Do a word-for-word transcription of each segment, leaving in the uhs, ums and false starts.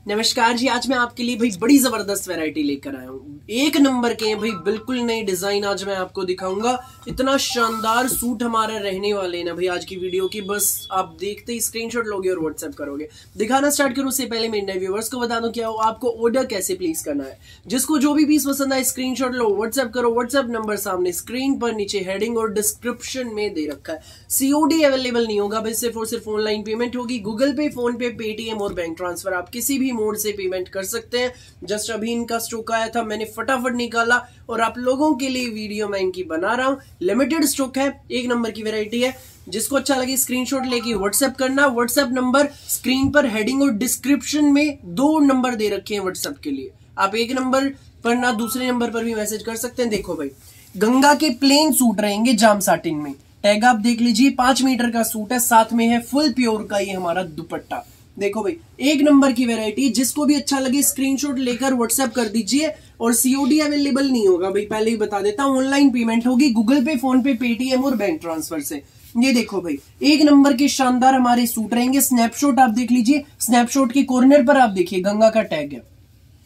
नमस्कार जी। आज मैं आपके लिए भाई बड़ी जबरदस्त वैरायटी लेकर आया हूँ। एक नंबर के हैं भाई, बिल्कुल नई डिजाइन आज मैं आपको दिखाऊंगा। इतना शानदार सूट हमारा रहने वाले हैं ना भाई आज की वीडियो की, बस आप देखते ही स्क्रीनशॉट लोगे और व्हाट्सएप करोगे। दिखाना स्टार्ट करूँ उससे पहले मेरे व्यूअर्स को बता दूं क्या हो, आपको ऑर्डर कैसे प्लेस करना है। जिसको जो भी पीस पसंद आए स्क्रीनशॉट लो, व्हाट्सएप करो। व्हाट्सएप नंबर सामने स्क्रीन पर नीचे हेडिंग और डिस्क्रिप्शन में दे रखा है। सीओडी अवेलेबल नहीं होगा भाई, सिर्फ और सिर्फ ऑनलाइन पेमेंट होगी। Google Pay, PhonePe, Paytm और बैंक ट्रांसफर, आप किसी भी मोड से पेमेंट कर सकते हैं। जस्ट अभी इनका स्टॉक आया था, मैंने फटाफट निकाला और आप लोगों के लिए वीडियो मैं इनकी बना रहा हूं। लिमिटेड स्टॉक है, एक नंबर की वैरायटी है। जिसको अच्छा लगे स्क्रीनशॉट लेके व्हाट्सएप करना। व्हाट्सएप नंबर स्क्रीन पर हेडिंग और डिस्क्रिप्शन में दो नंबर दे रखे हैं व्हाट्सएप के लिए। आप एक नंबर पर ना दूसरे नंबर पर भी मैसेज कर सकते हैं। देखो भाई, गंगा के प्लेन सूट रहेंगे जाम साटिन में। टैग आप देख लीजिए, पांच मीटर का सूट है, साथ में है फुल प्योर का ये हमारा दुपट्टा। देखो भाई, एक नंबर की वैरायटी। जिसको भी अच्छा लगे स्क्रीनशॉट लेकर व्हाट्सएप कर दीजिए। और सीओडी अवेलेबल नहीं होगा भाई, पहले ही बता देता हूं। ऑनलाइन पेमेंट होगी Google Pay, PhonePe, Paytm और बैंक ट्रांसफर से। ये देखो भाई, एक नंबर के शानदार हमारे सूट रहेंगे। स्नैपशॉट आप देख लीजिए, स्नैपशॉट के कॉर्नर पर आप देखिए गंगा का टैग है।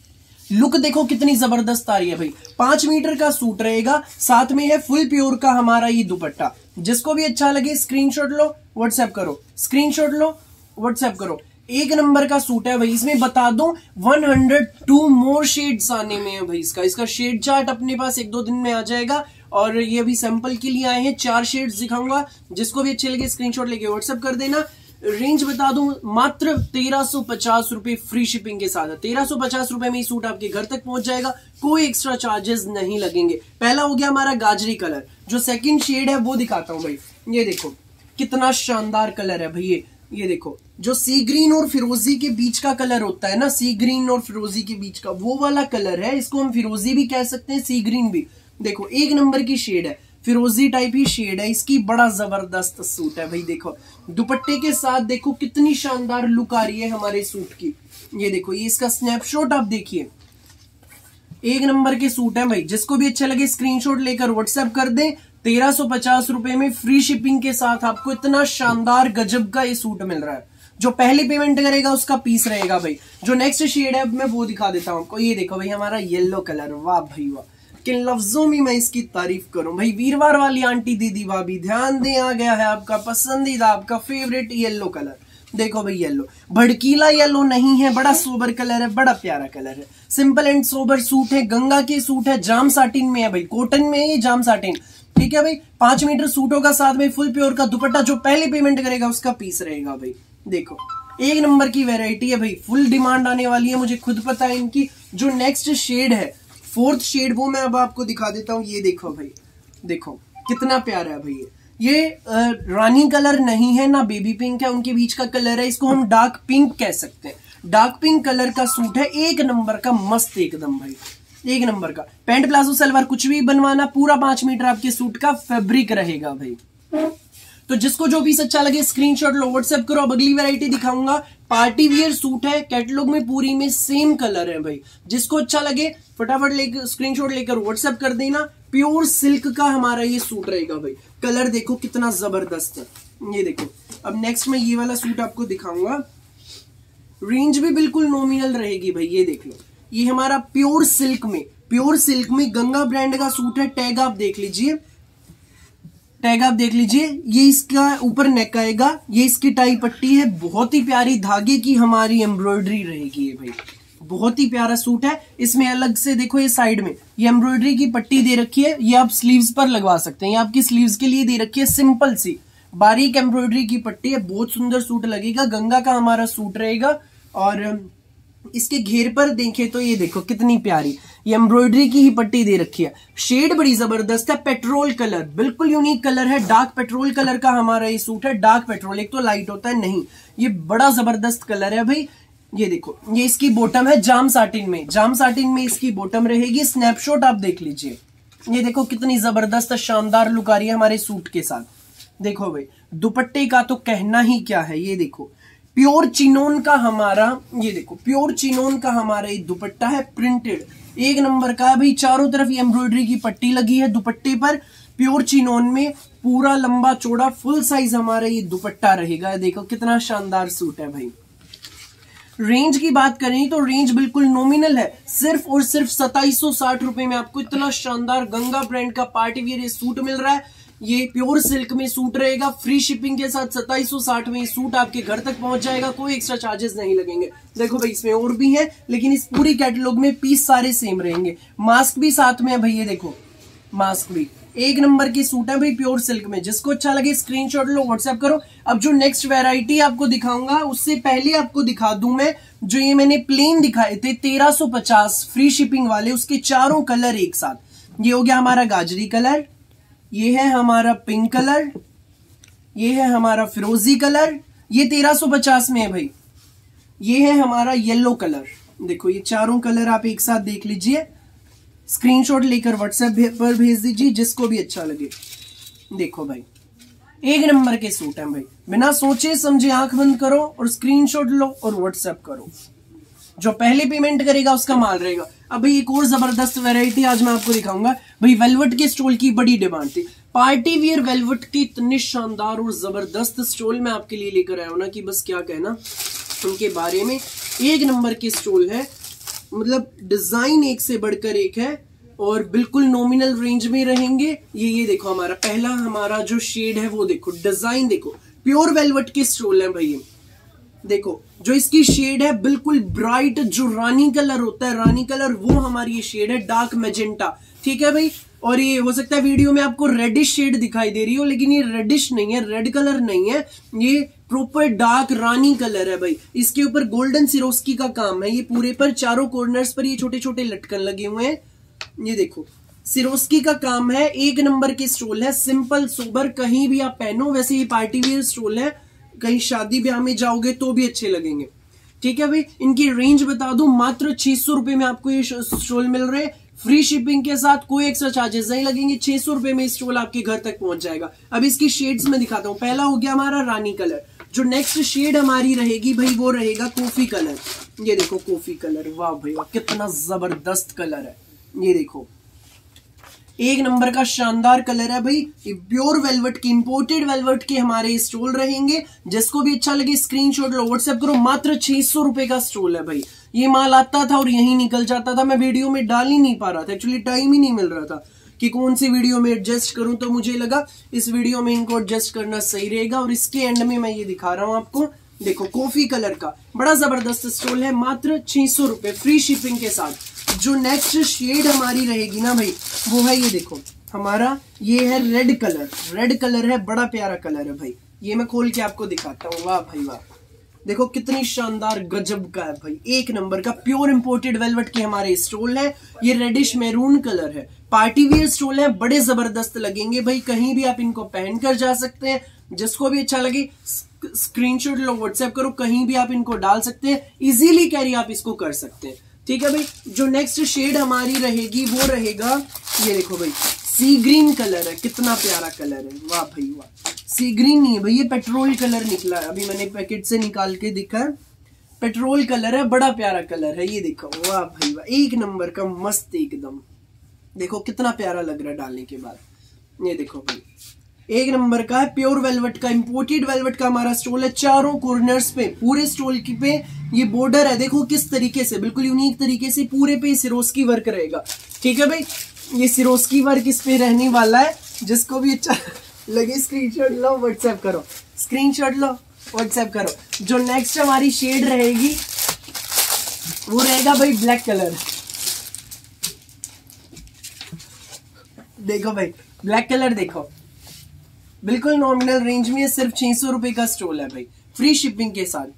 लुक देखो कितनी जबरदस्त आ रही है भाई। पांच मीटर का सूट रहेगा, साथ में है फुल प्योर का हमारा ये दुपट्टा। जिसको भी अच्छा लगे स्क्रीनशॉट लो, व्हाट्सएप करो। स्क्रीनशॉट लो, व्हाट्सएप करो। एक नंबर का सूट है भाई। इसमें बता दूं एक सौ दो मोर शेड्स आने में है भाई। इसका इसका शेड चार्ट अपने पास एक दो दिन में आ जाएगा। और ये अभी सैंपल के लिए आए हैं, चार शेड्स दिखाऊंगा। जिसको भी अच्छे लगे स्क्रीनशॉट लेके व्हाट्सएप कर देना। रेंज बता दूं, मात्र तेरह सौ पचास रुपए फ्री शिपिंग के साथ है। तेरह सौ पचास रुपए में ये सूट आपके घर तक पहुंच जाएगा, कोई एक्स्ट्रा चार्जेस नहीं लगेंगे। पहला हो गया हमारा गाजरी कलर। जो सेकंड शेड है वो दिखाता हूं भाई। ये देखो कितना शानदार कलर है भाई। ये ये देखो, जो सी ग्रीन और फिरोजी के बीच का कलर होता है ना, सी ग्रीन और फिरोजी के बीच का वो वाला कलर है। इसको हम फिरोजी भी कह सकते हैं, सी ग्रीन भी। देखो एक नंबर की शेड है, फिरोजी टाइप ही शेड है इसकी। बड़ा जबरदस्त सूट है भाई। देखो दुपट्टे के साथ देखो कितनी शानदार लुक आ रही है हमारे सूट की। ये देखो, ये इसका स्नैपशॉट आप देखिए, एक नंबर के सूट है भाई। जिसको भी अच्छा लगे स्क्रीनशॉट लेकर व्हाट्सएप कर दें। तेरह सौ पचास रुपए में फ्री शिपिंग के साथ आपको इतना शानदार गजब का ये सूट मिल रहा है। जो पहले पेमेंट करेगा उसका पीस रहेगा भाई। जो नेक्स्ट शेड है मैं वो दिखा देता हूं आपको। ये देखो भाई, हमारा येलो कलर। वाह भाई वाह, किन लफ्जों में मैं इसकी तारीफ करूं भाई। वीरवार वाली आंटी दीदी भाभी ध्यान दें, आ गया है आपका पसंदीदा, आपका फेवरेट येलो कलर। देखो भाई, येलो भड़कीला येलो नहीं है, बड़ा सोबर कलर है, बड़ा प्यारा कलर है। सिंपल एंड सोबर सूट है, गंगा के सूट है, जाम साटिन में है भाई। कॉटन में है ये, जाम साटिन, ठीक है भाई। पांच मीटर सूट होगा, साथ में फुल प्योर का दुपट्टा। जो पहले पेमेंट करेगा उसका पीस रहेगा भाई। देखो एक नंबर की वैरायटी है भाई, फुल डिमांड आने वाली है, मुझे खुद पता है इनकी। जो नेक्स्ट शेड है, फोर्थ शेड, वो मैं अब आपको दिखा देता हूँ। ये देखो भाई, देखो कितना प्यारा है भाई। ये ये आ, रानी कलर नहीं है ना बेबी पिंक है, उनके बीच का कलर है। इसको हम डार्क पिंक कह सकते हैं। डार्क पिंक कलर का सूट है, एक नंबर का मस्त एकदम भाई, एक नंबर का। पैंट प्लाजो सलवार कुछ भी बनवाना, पूरा पांच मीटर आपके सूट का फैब्रिक रहेगा भाई। तो जिसको जो पीस अच्छा लगे स्क्रीनशॉट लो, व्हाट्सएप करो। अब अगली वैरायटी दिखाऊंगा, पार्टी वियर सूट है। कैटलॉग में पूरी में सेम कलर है भाई। जिसको अच्छा लगे फटाफट लेकर स्क्रीनशॉट लेकर व्हाट्सएप कर देना। प्योर सिल्क का हमारा ये सूट रहेगा भाई। कलर देखो कितना जबरदस्त है। ये देखो, अब नेक्स्ट में ये वाला सूट आपको दिखाऊंगा। रेंज भी बिल्कुल नॉमिनल रहेगी भाई। ये देख लो, ये हमारा प्योर सिल्क में, प्योर सिल्क में गंगा ब्रांड का सूट है। टैग आप देख लीजिए, टैग आप देख लीजिए। ये इसका ऊपर नेक आएगा, ये इसकी टाई पट्टी है। बहुत ही प्यारी धागे की हमारी एम्ब्रॉयडरी रहेगी ये भाई। बहुत ही प्यारा सूट है। इसमें अलग से देखो, ये साइड में ये एम्ब्रॉयडरी की पट्टी दे रखी है। ये आप स्लीव्स पर लगवा सकते हैं, ये आपकी स्लीव्स के लिए दे रखी है। सिंपल सी बारीक एम्ब्रॉयडरी की पट्टी है। बहुत सुंदर सूट लगेगा। गंगा का हमारा सूट रहेगा। और इसके घेर पर देखें तो ये देखो कितनी प्यारी ये एम्ब्रॉयडरी की ही पट्टी दे रखी है। शेड बड़ी जबरदस्त है, पेट्रोल कलर, बिल्कुल यूनिक कलर है। डार्क पेट्रोल कलर का हमारा ये सूट है। डार्क पेट्रोल, एक तो लाइट होता है, नहीं, ये बड़ा जबरदस्त कलर है भाई। ये देखो, ये इसकी बॉटम है जाम साटिन में, जाम साटिन में इसकी बॉटम रहेगी। स्नैपशॉट आप देख लीजिए। ये देखो कितनी जबरदस्त शानदार लुक आ रही है हमारे सूट के साथ। देखो भाई, दुपट्टे का तो कहना ही क्या है। ये देखो प्योर चिनोन का हमारा, ये देखो प्योर चिनोन का हमारा ये दुपट्टा है, प्रिंटेड, एक नंबर का भाई। चारों तरफ ये एम्ब्रॉयडरी की पट्टी लगी है दुपट्टे पर। प्योर चिनोन में पूरा लंबा चौड़ा फुल साइज हमारा ये दुपट्टा रहेगा। देखो कितना शानदार सूट है भाई। रेंज की बात करें तो रेंज बिल्कुल नॉमिनल है, सिर्फ और सिर्फ सताईस सौ साठ रुपए में आपको इतना शानदार गंगा ब्रांड का पार्टी वियर ये सूट मिल रहा है। ये प्योर सिल्क में सूट रहेगा, फ्री शिपिंग के साथ सताईस सौ साठ में ये सूट आपके घर तक पहुंच जाएगा, कोई एक्स्ट्रा चार्जेस नहीं लगेंगे। देखो भाई इसमें और भी है, लेकिन इस पूरी कैटलॉग में पीस सारे सेम रहेंगे। मास्क भी साथ में है भाई, ये देखो मास्क भी एक नंबर की सूट है भाई प्योर सिल्क में। जिसको अच्छा लगे स्क्रीनशॉट लो, व्हाट्सएप करो। अब जो नेक्स्ट वेराइटी आपको दिखाऊंगा उससे पहले आपको दिखा दूं मैं, जो ये मैंने प्लेन दिखाए थे तेरह सौ पचास फ्री शिपिंग वाले, उसके चारों कलर एक साथ। ये हो गया हमारा गाजरी कलर, ये है हमारा पिंक कलर, ये है हमारा फिरोजी कलर, ये तेरह सौ पचास में है भाई। ये है हमारा येलो कलर। देखो ये चारों कलर आप एक साथ देख लीजिए, स्क्रीनशॉट लेकर व्हाट्सएप पर भेज दीजिए जिसको भी अच्छा लगे। देखो भाई एक नंबर के सूट हैं भाई, बिना सोचे समझे आंख बंद करो और स्क्रीनशॉट लो और व्हाट्सएप करो। जो पहले पेमेंट करेगा उसका माल रहेगा। अब भाई एक और जबरदस्त वैरायटी आज मैं आपको दिखाऊंगा। भाई वेलवेट के स्टोल की बड़ी डिमांड थी, पार्टी वियर वेलवेट के इतने शानदार और जबरदस्त स्टोल मैं आपके लिए लेकर आया हूं ना कि बस क्या कहना उनके बारे में। एक नंबर के स्टोल है, मतलब डिजाइन एक से बढ़कर एक है और बिल्कुल नॉमिनल रेंज में रहेंगे। ये ये देखो हमारा पहला हमारा जो शेड है वो देखो, डिजाइन देखो, प्योर वेलवेट के स्टोल है भाई। देखो जो इसकी शेड है बिल्कुल ब्राइट, जो रानी कलर होता है रानी कलर, वो हमारी ये शेड है डार्क मैजेंटा, ठीक है भाई। और ये हो सकता है वीडियो में आपको रेडिश शेड दिखाई दे रही हो, लेकिन ये रेडिश नहीं है, रेड कलर नहीं है, ये प्रॉपर डार्क रानी कलर है भाई। इसके ऊपर गोल्डन सिरोस्की का काम है, ये पूरे पर चारों कॉर्नर्स पर ये छोटे छोटे लटकन लगे हुए हैं। ये देखो सिरोस्की का काम है, एक नंबर के स्टोल है, सिंपल सोबर, कहीं भी आप पहनो। वैसे ये पार्टी वियर स्टोल है, कहीं शादी ब्याह में जाओगे तो भी अच्छे लगेंगे, ठीक है भाई। इनकी रेंज बता दूं, मात्र छह सौ रुपए में आपको ये स्टोल मिल रहे हैं, फ्री शिपिंग के साथ, कोई एक्स्ट्रा चार्जेस नहीं लगेंगे। छह सौ रुपए में स्टोल आपके घर तक पहुंच जाएगा। अब इसकी शेड्स में दिखाता हूं। पहला हो गया हमारा रानी कलर, जो नेक्स्ट शेड हमारी रहेगी भाई वो रहेगा कॉफी कलर। ये देखो कॉफी कलर, वाह भाई वाह कितना जबरदस्त कलर है। ये देखो एक नंबर का शानदार कलर है भाई। ये प्योर वेलवेट की, इंपोर्टेड वेलवेट के हमारे स्टोल रहेंगे। जिसको भी अच्छा लगे स्क्रीनशॉट लो, व्हाट्सएप करो। मात्र छह सौ रुपए का स्टोल है भाई। ये माल आता था और यहीं निकल जाता था, मैं वीडियो में डाल ही नहीं पा रहा था, एक्चुअली टाइम ही नहीं मिल रहा था कि कौन सी वीडियो में एडजस्ट करूं। तो मुझे लगा इस वीडियो में इनको एडजस्ट करना सही रहेगा। और इसके एंड में मैं ये दिखा रहा हूं आपको, देखो कॉफी कलर का बड़ा जबरदस्त स्टोल है, मात्र छह सौ रुपए फ्री शिपिंग के साथ। जो नेक्स्ट शेड हमारी रहेगी ना भाई वो है, ये देखो हमारा ये है रेड कलर। रेड कलर है, बड़ा प्यारा कलर है भाई। ये मैं खोल के आपको दिखाता हूँ, वाह भाई वाह, देखो कितनी शानदार गजब का है भाई। एक नंबर का प्योर इंपोर्टेड वेलवेट के हमारे स्टोल है। ये रेडिश मैरून कलर है, पार्टी वियर स्टोल है, बड़े जबरदस्त लगेंगे भाई। कहीं भी आप इनको पहन कर जा सकते हैं, जिसको भी अच्छा लगे स्क्रीनशॉट लो, व्हाट्सएप करो, कहीं भी आप इनको डाल सकते हैं, इजीली कैरी आप इसको कर सकते हैं, ठीक है भाई। जो नेक्स्ट शेड हमारी रहेगी वो रहेगा, ये देखो भाई सी ग्रीन कलर है, कितना प्यारा कलर है, वाह भाई वाह। सी ग्रीन नहीं है भाई, ये पेट्रोल कलर निकला है, अभी मैंने पैकेट से निकाल के दिखा है, पेट्रोल कलर है, बड़ा प्यारा कलर है। ये देखो वाह भाई वाह, एक नंबर का मस्त एकदम, देखो कितना प्यारा लग रहा है डालने के बाद। ये देखो भाई एक नंबर का है, प्योर वेलवेट का, इंपोर्टेड वेलवेट का हमारा स्टोल है। चारों कॉर्नर्स पे, पूरे स्टोल की पे ये बॉर्डर है, देखो किस तरीके से, बिल्कुल यूनिक तरीके से पूरे पे सिरोस्की वर्क रहेगा, ठीक है भाई। ये सिरोस्की वर्क इस पे रहने वाला है। जिसको भी अच्छा लगे स्क्रीनशॉट लो, व्हाट्सएप करो, स्क्रीनशॉट लो, व्हाट्सएप करो। जो नेक्स्ट हमारी शेड रहेगी वो रहेगा भाई ब्लैक कलर। देखो भाई ब्लैक कलर, देखो बिल्कुल नॉमिनल रेंज में, सिर्फ छह सौ रुपए का स्टोल है भाई, फ्री शिपिंग के साथ।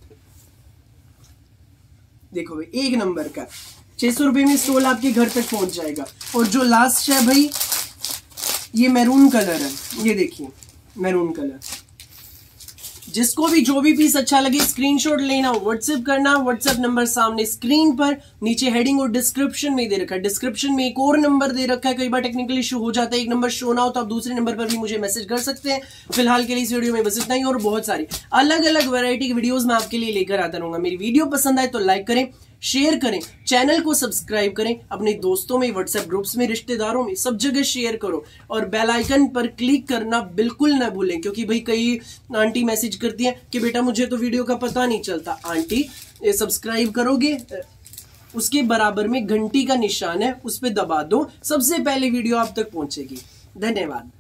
देखो भाई एक नंबर का छह सौ रुपए में स्टोल आपके घर तक पहुंच जाएगा। और जो लास्ट है भाई ये मैरून कलर है, ये देखिए मैरून कलर। जिसको भी जो भी पीस अच्छा लगे स्क्रीनशॉट लेना, व्हाट्सएप करना। व्हाट्सएप नंबर सामने स्क्रीन पर, नीचे हेडिंग और डिस्क्रिप्शन में दे रखा है। डिस्क्रिप्शन में एक और नंबर दे रखा है, कई बार टेक्निकल इशू हो जाता है, एक नंबर शो ना हो तो आप दूसरे नंबर पर भी मुझे मैसेज कर सकते हैं। फिलहाल के लिए इस वीडियो में बस इतना ही, और बहुत सारी अलग अलग वैरायटी की वीडियोस मैं आपके लिए लेकर आता रहूंगा। मेरी वीडियो पसंद आए तो लाइक करें, शेयर करें, चैनल को सब्सक्राइब करें, अपने दोस्तों में, व्हाट्सएप ग्रुप्स में, रिश्तेदारों में, सब जगह शेयर करो। और बेल आइकन पर क्लिक करना बिल्कुल ना भूलें, क्योंकि भाई कई आंटी मैसेज करती हैं कि बेटा मुझे तो वीडियो का पता नहीं चलता। आंटी सब्सक्राइब करोगे, उसके बराबर में घंटी का निशान है, उस पर दबा दो, सबसे पहले वीडियो आप तक पहुंचेगी। धन्यवाद।